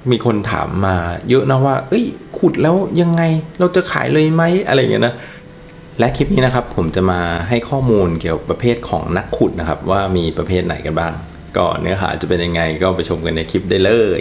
มีคนถามมาเยอะนะว่าเอ้ยขุดแล้วยังไงเราจะขายเลยไหมอะไรอย่างเงี้ยนะและคลิปนี้นะครับผมจะมาให้ข้อมูลเกี่ยวกับประเภทของนักขุดนะครับว่ามีประเภทไหนกันบ้างก็เนื้อหาจะเป็นยังไงก็ไปชมกันในคลิปได้เลย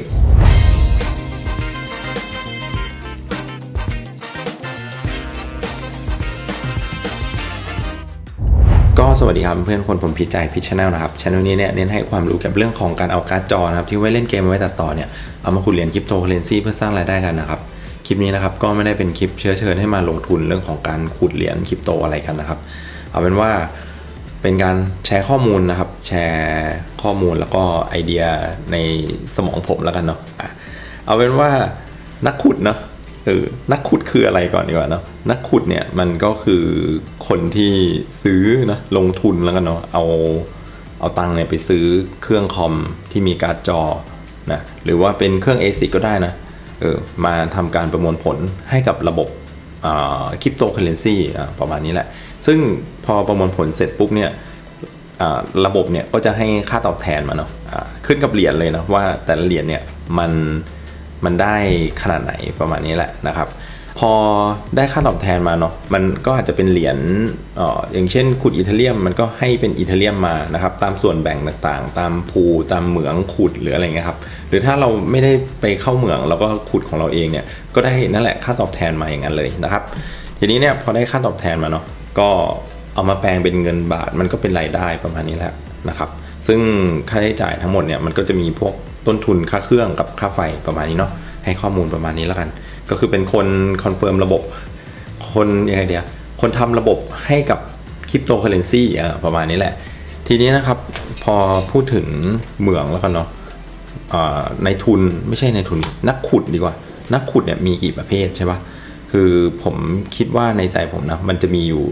ก็สวัสดีครับเพื่อนคนผมพิจัยพิชแนลนะครับช่องนี้เนี่ยเน้นให้ความรู้เกี่ยวกับเรื่องของการเอาการ์ดจอนะครับที่ไว้เล่นเกมไว้ตัดต่อเนี่ยเอามาขุดเหรียญคริปโตเคอเรนซีเพื่อสร้างรายได้กันนะครับคลิปนี้นะครับก็ไม่ได้เป็นคลิปเชิญให้มาลงทุนเรื่องของการขุดเหรียญคริปโตอะไรกันนะครับเอาเป็นว่าเป็นการแชร์ข้อมูลนะครับแชร์ข้อมูลแล้วก็ไอเดียในสมองผมแล้วกันเนาะเอาเป็นว่านักขุดเนาะนักขุดคืออะไรก่อนดีกว่าเนาะนักขุดเนี่ยมันก็คือคนที่ซื้อนะลงทุนแล้วกันเนาะเอาตังค์เนี่ยไปซื้อเครื่องคอมที่มีการ์ดจอนะหรือว่าเป็นเครื่อง ASIC ก็ได้นะมาทำการประมวลผลให้กับระบบคริปโตเคอเรนซีประมาณนี้แหละซึ่งพอประมวลผลเสร็จปุ๊บเนี่ยระบบเนี่ยก็จะให้ค่าตอบแทนมาเนาะขึ้นกับเหรียญเลยนะว่าแต่ละเหรียญเนี่ยมันได้ขนาดไหนประมาณนี้แหละนะครับพอได้ค่าตอบแทนมาเนาะมันก็อาจจะเป็นเหรียญอย่างเช่นขุดอีเธเรียมมันก็ให้เป็นอีเธเรียมมานะครับตามส่วนแบ่งต่างๆตามภูตามเหมืองขุดหรืออะไรเงี้ยครับหรือถ้าเราไม่ได้ไปเข้าเหมืองเราก็ขุดของเราเองเนี่ยก็ได้นั่นแหละค่าตอบแทนมาอย่างนั้นเลยนะครับทีนี้เนี่ยพอได้ค่าตอบแทนมาเนาะก็เอามาแปลงเป็นเงินบาทมันก็เป็นรายได้ประมาณนี้แหละนะครับซึ่งค่าใช้จ่ายทั้งหมดเนี่ยมันก็จะมีพวกต้นทุนค่าเครื่องกับค่าไฟประมาณนี้เนาะให้ข้อมูลประมาณนี้แล้วกันก็คือเป็นคนคอนเฟิร์มระบบคนยังไงเดียวคนทำระบบให้กับคริปโตเคอเรนซีประมาณนี้แหละทีนี้นะครับพอพูดถึงเหมืองแล้วกันเนาะในทุนไม่ใช่ในทุนนักขุดดีกว่านักขุดเนี่ยมีกี่ประเภทใช่ปะคือผมคิดว่าในใจผมนะมันจะมีอยู่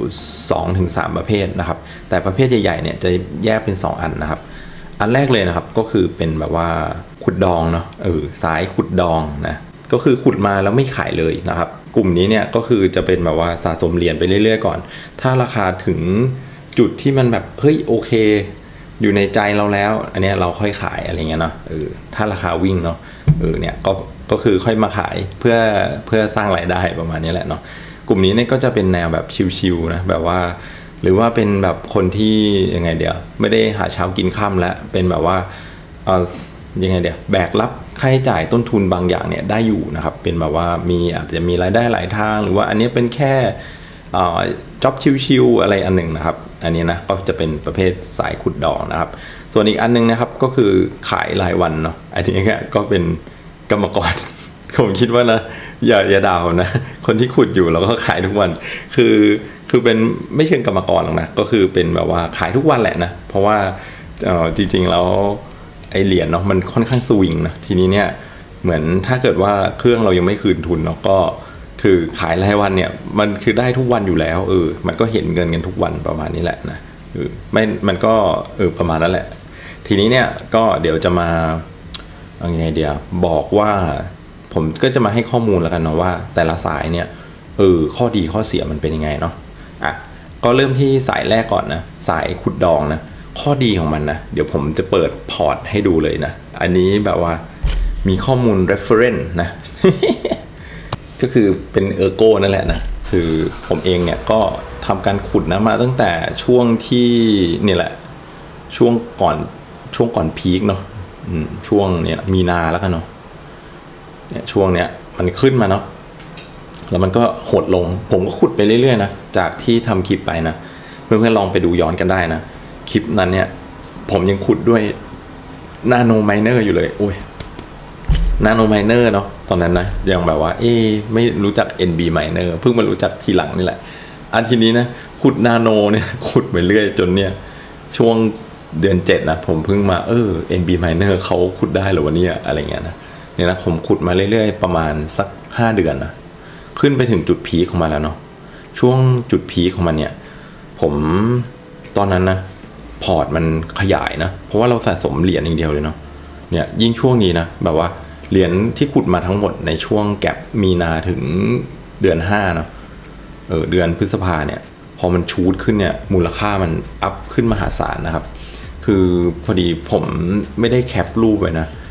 2-3 ประเภทนะครับแต่ประเภทใหญ่ๆเนี่ยจะแยกเป็น2อันนะครับอันแรกเลยนะครับก็คือเป็นแบบว่าขุดดองเนาะสายขุดดองนะก็คือขุดมาแล้วไม่ขายเลยนะครับกลุ่มนี้เนี่ยก็คือจะเป็นแบบว่าสะสมเหรียญไปเรื่อยๆก่อนถ้าราคาถึงจุดที่มันแบบเฮ้ยโอเคอยู่ในใจเราแล้วอันนี้เราค่อยขายอะไรเงี้ยเนาะถ้าราคาวิ่งเนาะเนี่ยก็คือค่อยมาขายเพื่อสร้างรายได้ประมาณนี้แหละเนาะกลุ่มนี้เนี่ยก็จะเป็นแนวแบบชิวๆนะแบบว่าหรือว่าเป็นแบบคนที่ยังไงเดี๋ยวไม่ได้หาเช้ากินค่ำแล้วเป็นแบบว่ายังไงเดี๋ยวแบกรับค่าใช้จ่ายต้นทุนบางอย่างเนี่ยได้อยู่นะครับเป็นแบบว่าอาจจะมีรายได้หลายทางหรือว่าอันนี้เป็นแค่จ็อบชิวๆอะไรอันหนึ่งนะครับอันนี้นะก็จะเป็นประเภทสายขุดดองนะครับส่วนอีกอันนึงนะครับก็คือขายรายวันเนาะอันนี้ก็เป็นกรรมกร ผมคิดว่านะอย่าดาวนะคนที่ขุดอยู่แล้วก็ขายทุกวันคือเป็นไม่เชิงกรรมกรหรอกนะก็คือเป็นแบบว่าขายทุกวันแหละนะเพราะว่าจริงๆแล้วไอเหรียญเนาะมันค่อนข้างสวิงนะทีนี้เนี่ยเหมือนถ้าเกิดว่าเครื่องเรายังไม่คืนทุนเนาะก็คือขายรายวันเนี่ยมันคือได้ทุกวันอยู่แล้วมันก็เห็นเงินกันทุกวันประมาณนี้แหละนะไม่มันก็ประมาณนั้นแหละทีนี้เนี่ยก็เดี๋ยวจะมายังไงเดี๋ยวบอกว่าผมก็จะมาให้ข้อมูลแล้วกันเนาะว่าแต่ละสายเนี่ยข้อดีข้อเสียมันเป็นยังไงเนาะก็เริ่มที่สายแรกก่อนนะสายขุดดองนะข้อดีของมันนะเดี๋ยวผมจะเปิดพอร์ตให้ดูเลยนะอันนี้แบบว่ามีข้อมูล reference นะ ก็คือเป็นโก้นั่นแหละนะคือผมเองเนี่ยก็ทำการขุดนะมาตั้งแต่ช่วงที่นี่แหละช่วงก่อนพีคเนาะช่วงเนี่ยมีนาแล้วกันเนาะเนี่ยช่วงเนี้ยมันขึ้นมาเนาะแล้วมันก็หดลงผมก็ขุดไปเรื่อยๆนะจากที่ทำคลิปไปนะเพื่อนๆลองไปดูย้อนกันได้นะคลิปนั้นเนี่ยผมยังขุดด้วยนาโนไมเนอร์อยู่เลยโอ้ยนาโนไมเนอร์เนาะตอนนั้นนะยังแบบว่าไม่รู้จัก NB miner เพิ่งมารู้จักทีหลังนี่แหละทีนี้นะขุดนาโนเนี่ยขุดไปเรื่อยจนเนี่ยช่วงเดือน7นะผมเพิ่งมาNB miner เขาขุดได้หรือวะเนี่ยอะไรเงี้ยนะเนี่ยนะผมขุดมาเรื่อยๆประมาณสัก5 เดือนนะขึ้นไปถึงจุดพีคของมันแล้วเนาะช่วงจุดพีคของมันเนี่ยผมตอนนั้นนะพอร์ตมันขยายนะเพราะว่าเราสะสมเหรียญอย่างเดียวเลยเนาะเนี่ยยิ่งช่วงนี้นะแบบว่าเหรียญที่ขุดมาทั้งหมดในช่วงแก็ปมีนาถึงเดือน5เนาะเดือนพฤษภาเนี่ยพอมันชูดขึ้นเนี่ยมูลค่ามันอัพขึ้นมหาศาลนะครับคือพอดีผมไม่ได้แคปรูปไว้นะ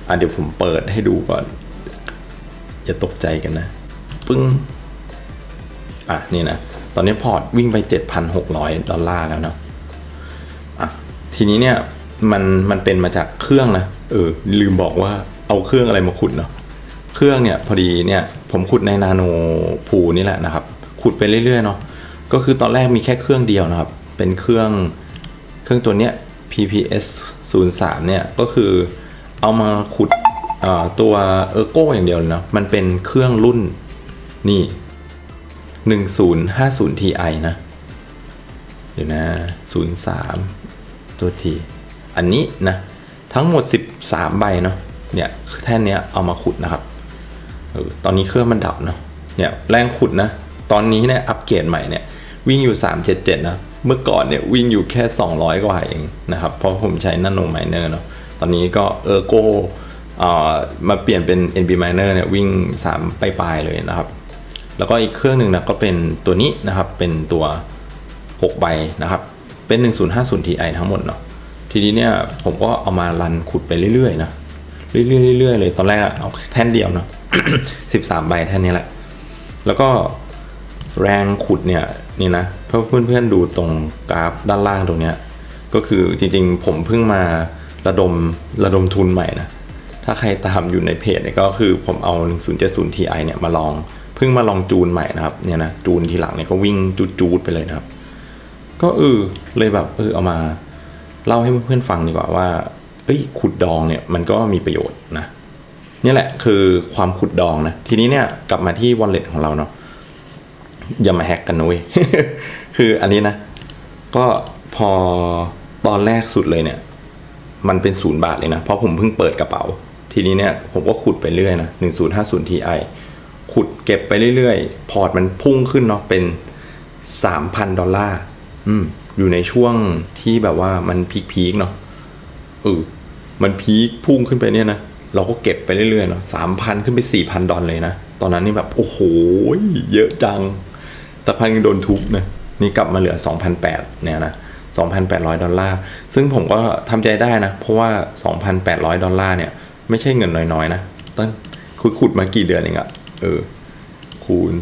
เดี๋ยวผมเปิดให้ดูก่อนอย่าตกใจกันนะปึ้งนี่นะตอนนี้พอร์ตวิ่งไป 7,600 ดอลลาร์แล้วเนาะทีนี้เนี่ยมันเป็นมาจากเครื่องนะลืมบอกว่าเอาเครื่องอะไรมาขุดเนาะเครื่องเนี่ยพอดีเนี่ยผมขุดในนาโนพูนี่แหละนะครับขุดไปเรื่อยๆเนาะก็คือตอนแรกมีแค่เครื่องเดียวนะครับเป็นเครื่องตัวเนี้ย PPS 03เนี่ยก็คือเอามาขุดตัวโก้อย่างเดียวเลยเนาะมันเป็นเครื่องรุ่นนี่1050 Ti นะเดี๋ยวนะ03ตัวทีอันนี้นะทั้งหมด13ใบเนาะเนี่ยแท่นเนี้ยเอามาขุดนะครับตอนนี้เครื่องมันดับเนาะเนี่ยแรงขุดนะตอนนี้เนี่ยอัปเกรดใหม่เนี่ยวิ่งอยู่377นะเมื่อก่อนเนี่ยวิ่งอยู่แค่200กว่าเองนะครับเพราะผมใช้นาโนไมเนอร์เนาะตอนนี้ก็โก้มาเปลี่ยนเป็น NB Miner เนี่ยวิ่ง3ปลายๆเลยนะครับแล้วก็อีกเครื่องหนึ่งนะก็เป็นตัวนี้นะครับเป็นตัว6ใบนะครับเป็น1050 Ti ทั้งหมดเนาะทีนี้เนี่ยผมก็เอามารันขุดไปเรื่อยๆนะเรื่อยๆเลยตอนแรกเอาแท่นเดียวเนาะ 13 ใบแท่นนี้แหละแล้วก็แรงขุดเนี่ยนี่นะเพื่อนๆดูตรงกราฟด้านล่างตรงเนี้ยก็คือจริงๆผมเพิ่งมาระดมทุนใหม่นะถ้าใครตามอยู่ในเพจเนี่ยก็คือผมเอา1070 Ti เนี่ยมาลองเพิ่งมาลองจูนใหม่นะครับเนี่ยนะจูนทีหลังเนี่ยก็วิ่งจูดไปเลยนะครับก็เลยแบบเอามาเล่าให้เพื่อนๆฟังดีกว่าว่าขุดดองเนี่ยมันก็มีประโยชน์นะนี่แหละคือความขุดดองนะทีนี้เนี่ยกลับมาที่ wallet ของเราเนาะอย่ามาแฮกกันนุ้ย คืออันนี้นะก็พอตอนแรกสุดเลยเนี่ยมันเป็น0 บาทเลยนะเพราะผมเพิ่งเปิดกระเป๋าทีนี้เนี่ยผมก็ขุดไปเรื่อยนะ1050 Ti ขุดเก็บไปเรื่อยๆพอร์ตมันพุ่งขึ้นเนาะเป็น 3,000 ดอลลาร์อยู่ในช่วงที่แบบว่ามันพีคเนาะมันพีคพุ่งขึ้นไปเนี่ยนะเราก็เก็บไปเรื่อยๆเนาะ 3,000 ขึ้นไป 4,000 ดอลเลยนะตอนนั้นนี่แบบโอ้โหเยอะจังแต่พันโดนทุบนะนี่กลับมาเหลือ 2,800 เนี่ยนะ 2,800 ดอลลาร์ซึ่งผมก็ทำใจได้นะเพราะว่า 2,800 ดอลลาร์เนี่ยไม่ใช่เงินน้อยๆนะตั้งขุดมากี่เดือนเองอะคูณ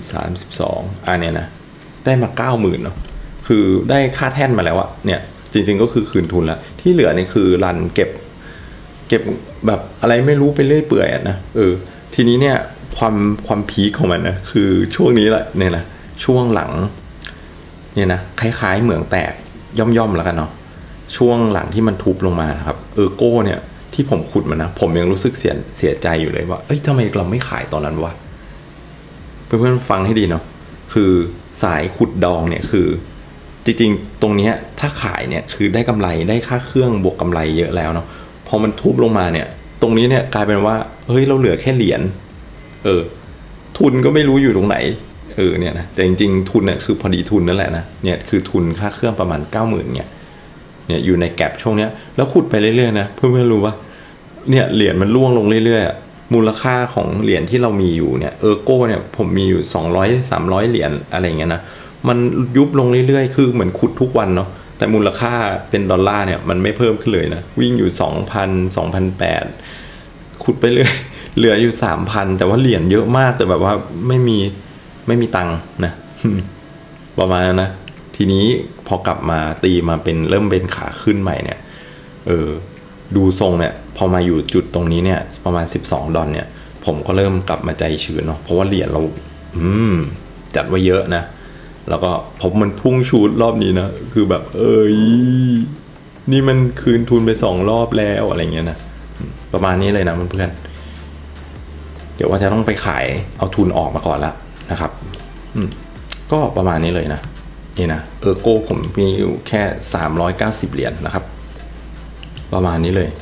32เนี่ยนะได้มา 90,000 เนาะคือได้ค่าแท่นมาแล้วอะเนี่ยจริงๆก็คือคืนทุนแล้วที่เหลือนี่คือรันเก็บแบบอะไรไม่รู้ไปเรื่อยเปื่อยนะทีนี้เนี่ยความพีคของมันนะคือช่วงนี้แหละเนี่ยนะช่วงหลังเนี่ยนะคล้ายๆเหมืองแตกย่อมๆแล้วกันเนาะช่วงหลังที่มันทุบลงมาครับโก้เนี่ยที่ผมขุดมันนะผมยังรู้สึกเสียใจอยู่เลยว่าทำไมเราไม่ขายตอนนั้นวะเพื่อนๆฟังให้ดีเนาะคือสายขุดดองเนี่ยคือจริงๆตรงนี้ถ้าขายเนี่ยคือได้กำไรได้ค่าเครื่องบวกกำไรเยอะแล้วเนาะพอมันทุบลงมาเนี่ยตรงนี้เนี่ยกลายเป็นว่าเราเหลือแค่เหรียญทุนก็ไม่รู้อยู่ตรงไหนเนี่ยนะแต่จริงๆทุนเนี่ยคือพอดีทุนนั่นแหละนะเนี่ยคือทุนค่าเครื่องประมาณ 90,000 เนี่ยอยู่ในแก็บช่วงเนี้ยแล้วขุดไปเรื่อยๆนะเพื่อนๆรู้ว่าเนี่ยเหรียญมันร่วงลงเรื่อยๆมูลค่าของเหรียญที่เรามีอยู่เนี่ยโก้เนี่ยผมมีอยู่200-300 เหรียญอะไรเงี้ยนะมันยุบลงเรื่อยๆคือเหมือนขุดทุกวันเนาะแต่มูลค่าเป็นดอลลาร์เนี่ยมันไม่เพิ่มขึ้นเลยนะวิ่งอยู่ 2,000 2,800 ขุดไปเรื่อยเหลืออยู่ 3,000 แต่ว่าเหรียญเยอะมากแต่แบบว่าไม่มีตังค์นะ ประมาณนั้นนะทีนี้พอกลับมาตีมาเป็นเริ่มเป็นขาขึ้นใหม่เนี่ยดูทรงเนี่ยพอมาอยู่จุดตรงนี้เนี่ยประมาณ12 ดอลเนี่ยผมก็เริ่มกลับมาใจชื้นเนาะเพราะว่าเหรียญเราจัดไว้เยอะนะแล้วก็พอมันพุ่งชูดรอบนี้นะคือแบบนี่มันคืนทุนไป2 รอบแล้วอะไรเงี้ยนะประมาณนี้เลยนะเพื่อนๆเดี๋ยวว่าจะต้องไปขายเอาทุนออกมาก่อนละนะครับก็ประมาณนี้เลยนะนี่นะโก้ผมมีอยู่แค่390 เหรียญนะครับประมาณนี้เลย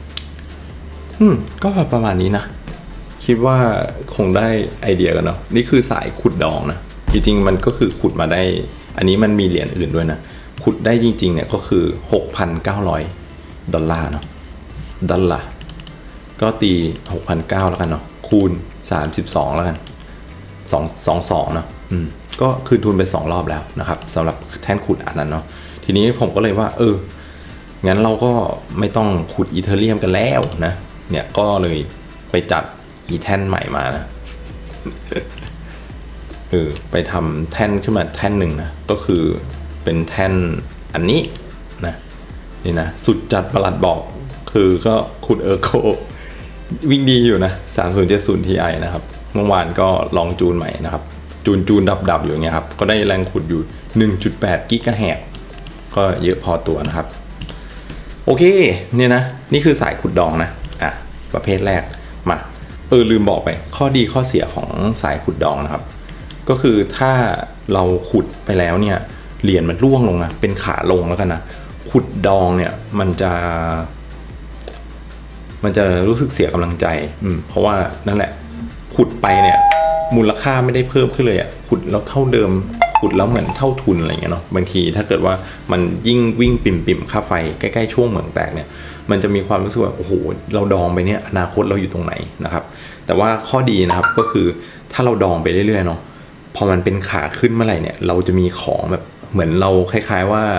ก็ประมาณนี้นะคิดว่าคงได้ไอเดียกันเนาะนี่คือสายขุดดองนะจริงๆมันก็คือขุดมาได้อันนี้มันมีเหรียญอื่นด้วยนะขุดได้จริงๆเนี่ยก็คือ 6,900 ดอลลาร์เนาะดอลลาร์ก็ตี 6,900 แล้วกันเนาะคูณ32แล้วกัน22เนาะก็คืนทุนไป2 รอบแล้วนะครับสำหรับแท่นขุดอันนั้นเนาะทีนี้ผมก็เลยว่างั้นเราก็ไม่ต้องขุดอีเธอเรียมกันแล้วนะเนี่ยก็เลยไปจัดอีแท่นใหม่มานะไปทำแท่นขึ้นมาแท่นหนึ่งนะก็คือเป็นแท่นอันนี้นะนี่นะสุดจัดประหลัดบอกคือก็ขุดเออร์โควิ่งดีอยู่นะ3070 Ti นะครับเมื่อวานก็ลองจูนใหม่นะครับจูนดับอยู่อย่างเงี้ยครับก็ได้แรงขุดอยู่ 1.8 กิกะแฮร์ก็เยอะพอตัวนะครับโอเคเนี่ยนะนี่คือสายขุดดองนะประเภทแรกมาลืมบอกไปข้อดีข้อเสียของสายขุดดองนะครับก็คือถ้าเราขุดไปแล้วเนี่ยเหรียญมันร่วงลงนะเป็นขาลงแล้วกันนะขุดดองเนี่ยมันจะรู้สึกเสียกำลังใจเพราะว่านั่นแหละขุดไปเนี่ยมูลค่าไม่ได้เพิ่มขึ้นเลยขุดแล้วเท่าเดิมขุดแล้วเหมือนเท่าทุนอะไรเงี้ยเนาะบางทีถ้าเกิดว่ามันยิ่งวิ่งปิ่มค่าไฟใกล้ๆช่วงเหมืองแตกเนี่ยมันจะมีความรู้สึกว่าโอ้โหเราดองไปเนี่ยอนาคตเราอยู่ตรงไหนนะครับแต่ว่าข้อดีนะครับก็คือถ้าเราดองไปเรื่อยๆเนาะพอมันเป็นขาขึ้นเมื่อไหร่เนี่ยเราจะมีของแบบเหมือนเราคล้ายๆว่า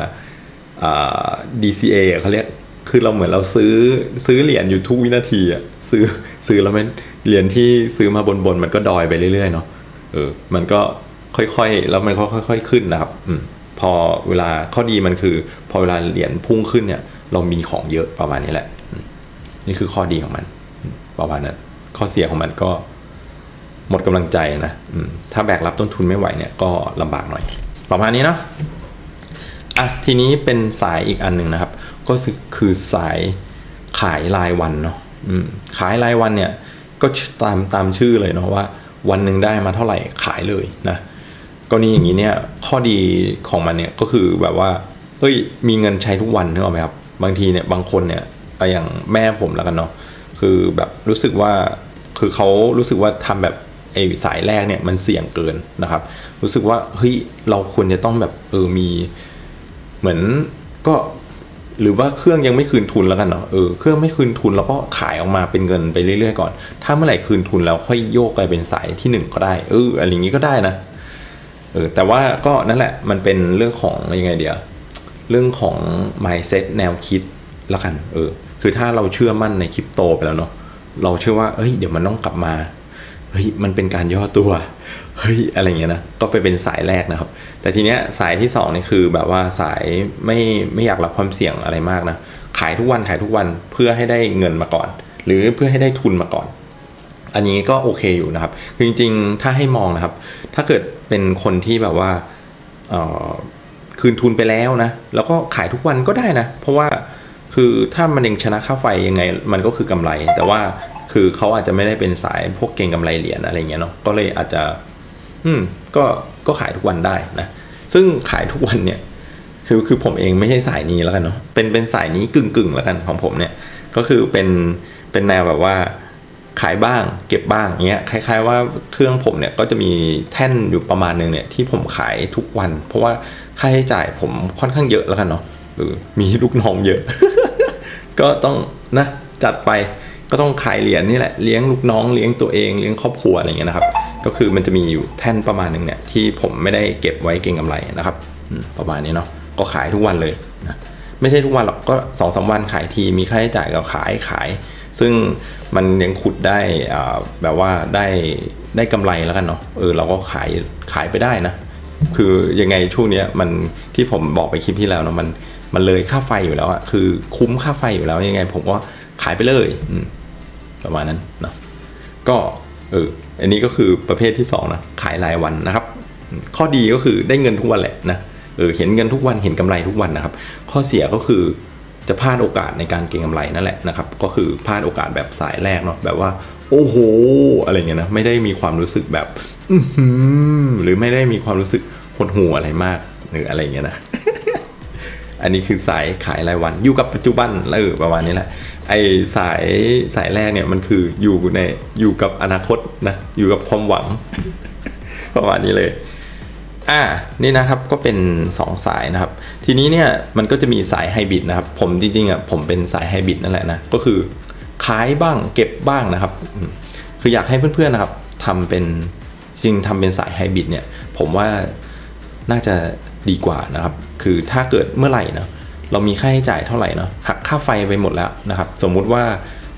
DCA เขาเรียกคือเราเหมือนเราซื้อเหรียญอยู่ทุกวินาทีซื้อแล้วมันเหรียญที่ซื้อมาบนมันก็ดอยไปเรื่อยๆเนาะมันก็ค่อยๆแล้วมันก็ค่อยๆขึ้นนะครับพอเวลาข้อดีมันคือพอเวลาเหรียญพุ่งขึ้นเนี่ยเรามีของเยอะประมาณนี้แหละนี่คือข้อดีของมันประมาณนั้นข้อเสียของมันก็หมดกำลังใจนะถ้าแบกรับต้นทุนไม่ไหวเนี่ยก็ลำบากหน่อยประมาณนี้เนาะทีนี้เป็นสายอีกอันหนึ่งนะครับก็คือสายขายรายวันเนาะขายรายวันเนี่ยก็ตามชื่อเลยเนาะว่าวันหนึ่งได้มาเท่าไหร่ขายเลยนะก็นี่อย่างนี้เนี่ยข้อดีของมันเนี่ยก็คือแบบว่ามีเงินใช้ทุกวันนึกออกไหมครับบางทีเนี่ยบางคนเนี่ยอย่างแม่ผมแล้วกันเนาะคือแบบรู้สึกว่าคือเขารู้สึกว่าทำแบบสายแรกเนี่ยมันเสี่ยงเกินนะครับรู้สึกว่าเราควรจะต้องแบบมีเหมือนก็หรือว่าเครื่องยังไม่คืนทุนแล้วกันเนาะเครื่องไม่คืนทุนแล้วก็ขายออกมาเป็นเงินไปเรื่อยๆก่อนถ้าเมื่อไหร่คืนทุนแล้วค่อยโยกไปเป็นสายที่1ก็ได้อะไรอย่างนี้ก็ได้นะแต่ว่าก็นั่นแหละมันเป็นเรื่องของยังไงเดียวเรื่องของ mindset แนวคิดแล้วกันคือถ้าเราเชื่อมั่นในคริปโตไปแล้วเนาะเราเชื่อว่าเดี๋ยวมันต้องกลับมามันเป็นการย่อตัวอะไรเงี้ยนะก็ไปเป็นสายแรกนะครับแต่ทีเนี้ยสายที่2นี่คือแบบว่าสายไม่อยากรับความเสี่ยงอะไรมากนะขายทุกวันเพื่อให้ได้เงินมาก่อนหรือเพื่อให้ได้ทุนมาก่อนอันนี้ก็โอเคอยู่นะครับคือจริงๆถ้าให้มองนะครับถ้าเกิดเป็นคนที่แบบว่าคืนทุนไปแล้วนะแล้วก็ขายทุกวันก็ได้นะเพราะว่าคือถ้ามันยังชนะค่าไฟยังไงมันก็คือกำไรแต่ว่าคือเขาอาจจะไม่ได้เป็นสายพวกเก่งกำไรเหรียญอะไรเงี้ยเนาะก็เลยอาจจะก็ขายทุกวันได้นะซึ่งขายทุกวันเนี่ยคือผมเองไม่ใช่สายนี้แล้วกันเนาะเป็นสายนี้กึ่งแล้วกันของผมเนี่ยก็คือเป็นแนวแบบว่าขายบ้างเก็บบ้างเงี้ยคล้ายๆว่าเครื่องผมเนี่ยก็จะมีแท่นอยู่ประมาณนึงเนี่ยที่ผมขายทุกวันเพราะว่าค่าใช้จ่ายผมค่อนข้างเยอะแล้วกันเนาะมีลูกน้องเยอะ ก็ต้องนะจัดไปก็ต้องขายเหรียญนี่แหละเลี้ยงลูกน้องเลี้ยงตัวเองเลี้ยงครอบครัวอะไรเงี้ยนะครับก็คือมันจะมีอยู่แท่นประมาณนึงเนี่ยที่ผมไม่ได้เก็บไว้เก็งกำไรนะครับประมาณนี้เนาะก็ขายทุกวันเลยนะไม่ใช่ทุกวันหรอกก็2-3 วันขายทีมีค่าใช้จ่ายก็ขายซึ่งมันยังขุดได้แบบว่าได้กำไรแล้วกันเนาะเราก็ขายไปได้นะคือยังไงช่วงนี้มันที่ผมบอกไปคลิปที่แล้วเนาะมันเลยค่าไฟอยู่แล้วอะคือคุ้มค่าไฟอยู่แล้วยังไงผมก็ขายไปเลยประมาณนั้นเนาะก็อันนี้ก็คือประเภทที่2นะขายรายวันนะครับข้อดีก็คือได้เงินทุกวันแหละนะเห็นเงินทุกวันเห็นกำไรทุกวันนะครับข้อเสียก็คือจะพลาดโอกาสในการเก็งกำไรนั่นแหละนะครับก็คือพลาดโอกาสแบบสายแรกเนาะแบบว่าโอ้โหอะไรเงี้ยนะไม่ได้มีความรู้สึกแบบหรือไม่ได้มีความรู้สึกหดหู่อะไรมากหรืออะไรเงี้ยนะ อันนี้คือสายขายรายวันอยู่กับปัจจุบันประมาณนี้แหละไอ้สายแรกเนี่ยมันคืออยู่กับอนาคตนะอยู่กับความหวัง ประมาณนี้เลยนี่นะครับก็เป็น2สายนะครับทีนี้เนี่ยมันก็จะมีสายไฮบริดนะครับผมจริงๆผมเป็นสายไฮบริดนั่นแหละนะก็คือขายบ้างเก็บบ้างนะครับคืออยากให้เพื่อนๆนะครับทำเป็นสายไฮบริดเนี่ยผมว่าน่าจะดีกว่านะครับคือถ้าเกิดเมื่อไหร่นะเรามีค่าใช้จ่ายเท่าไหร่เนาะหักค่าไฟไปหมดแล้วนะครับสมมุติว่า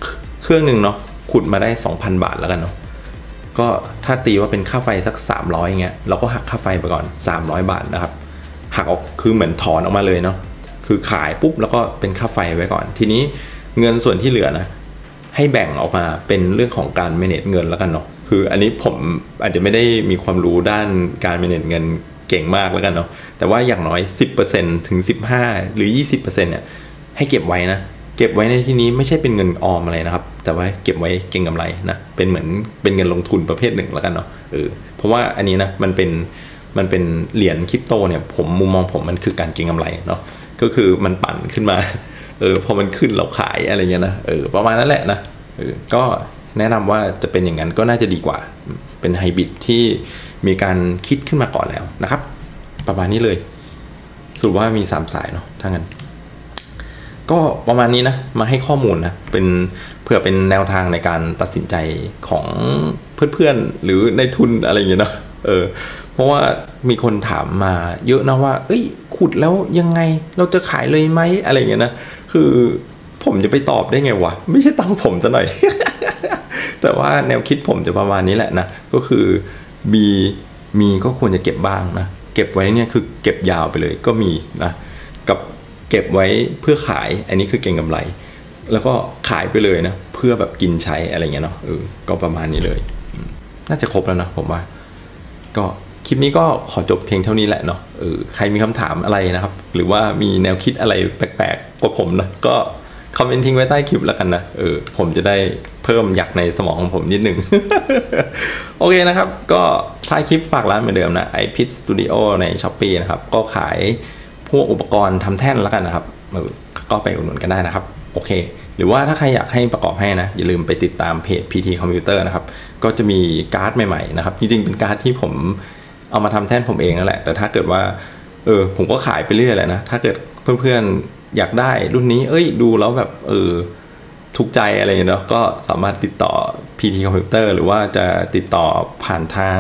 เครื่องหนึ่งเนาะขุดมาได้ 2,000 บาทแล้วกันเนาะก็ถ้าตีว่าเป็นค่าไฟสัก300อย่างเงี้ยเราก็หักค่าไฟไปก่อน300 บาทนะครับหักออกคือเหมือนถอนออกมาเลยเนาะคือขายปุ๊บแล้วก็เป็นค่าไฟไว้ก่อนทีนี้เงินส่วนที่เหลือนะให้แบ่งออกมาเป็นเรื่องของการ manage เงินแล้วกันเนาะคืออันนี้ผมอาจจะไม่ได้มีความรู้ด้านการ manage เงินเก่งมากแล้วกันเนาะแต่ว่าอย่างน้อย 10% ถึง 15 หรือ 20% เนี่ยให้เก็บไว้นะเก็บไว้ในที่นี้ไม่ใช่เป็นเงินออมอะไรนะครับแต่ว่าเก็บไว้เก็งกำไรนะเป็นเหมือนเป็นเงินลงทุนประเภทหนึ่งแล้วกันเนาะเพราะว่าอันนี้นะมันเป็นเหรียญคริปโตเนี่ยผมมุมมองผมมันคือการเก็งกำไรเนาะก็คือมันปั่นขึ้นมาพอมันขึ้นเราขายอะไรเงี้ยนะประมาณนั้นแหละนะก็แนะนำว่าจะเป็นอย่างนั้นก็น่าจะดีกว่าเป็นไฮบริดที่มีการคิดขึ้นมาก่อนแล้วนะครับประมาณนี้เลยสรุปว่ามี3สายเนาะถ้างั้นก็ประมาณนี้นะมาให้ข้อมูลนะเป็นเพื่อเป็นแนวทางในการตัดสินใจของเพื่อนๆหรือในทุนอะไรอย่างเงี้ยเนาะเพราะว่ามีคนถามมาเยอะนะว่าขุดแล้วยังไงเราจะขายเลยไหมอะไรอย่างเงี้ยนะคือผมจะไปตอบได้ไงวะไม่ใช่ตังผมซะหน่อย แต่ว่าแนวคิดผมจะประมาณนี้แหละนะก็คือมีก็ควรจะเก็บบ้างนะเก็บไว้เนี่ยคือเก็บยาวไปเลยก็มีนะกับเก็บไว้เพื่อขายอันนี้คือเก็งกำไรแล้วก็ขายไปเลยนะเพื่อแบบกินใช้อะไรเงี้ยเนาะก็ประมาณนี้เลยน่าจะครบแล้วนะผมว่าก็คลิปนี้ก็ขอจบเพียงเท่านี้แหละเนาะใครมีคำถามอะไรนะครับหรือว่ามีแนวคิดอะไรแปลกๆกว่าผมนะก็คอมเมนต์ทิ้งไว้ใต้คลิปแล้วกันนะผมจะได้เพิ่มอยากในสมองของผมนิดนึง โอเคนะครับก็ท้ายคลิปฝากร้านเหมือนเดิมนะ iPit Studio ใน Shopee นะครับก็ขายพวกอุปกรณ์ทำแท่นแล้วกันนะครับก็ไปอุดหนุนกันได้นะครับโอเคหรือว่าถ้าใครอยากให้ประกอบให้นะอย่าลืมไปติดตามเพจ PT Computer นะครับก็จะมีการ์ดใหม่ๆนะครับจริงๆเป็นการ์ดที่ผมเอามาทำแท่นผมเองนั่นแหละแต่ถ้าเกิดว่าผมก็ขายไปเรื่อยแหละนะถ้าเกิดเพื่อนๆอยากได้รุ่นนี้ดูแล้วแบบถูกใจอะไรเนาะก็สามารถติดต่อ PT Computer หรือว่าจะติดต่อผ่านทาง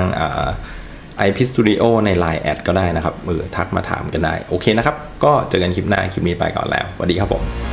iPit Studio ใน Line แอดก็ได้นะครับทักมาถามกันได้โอเคนะครับก็เจอกันคลิปหน้าคลิปนี้ไปก่อนแล้วสวัสดีครับผม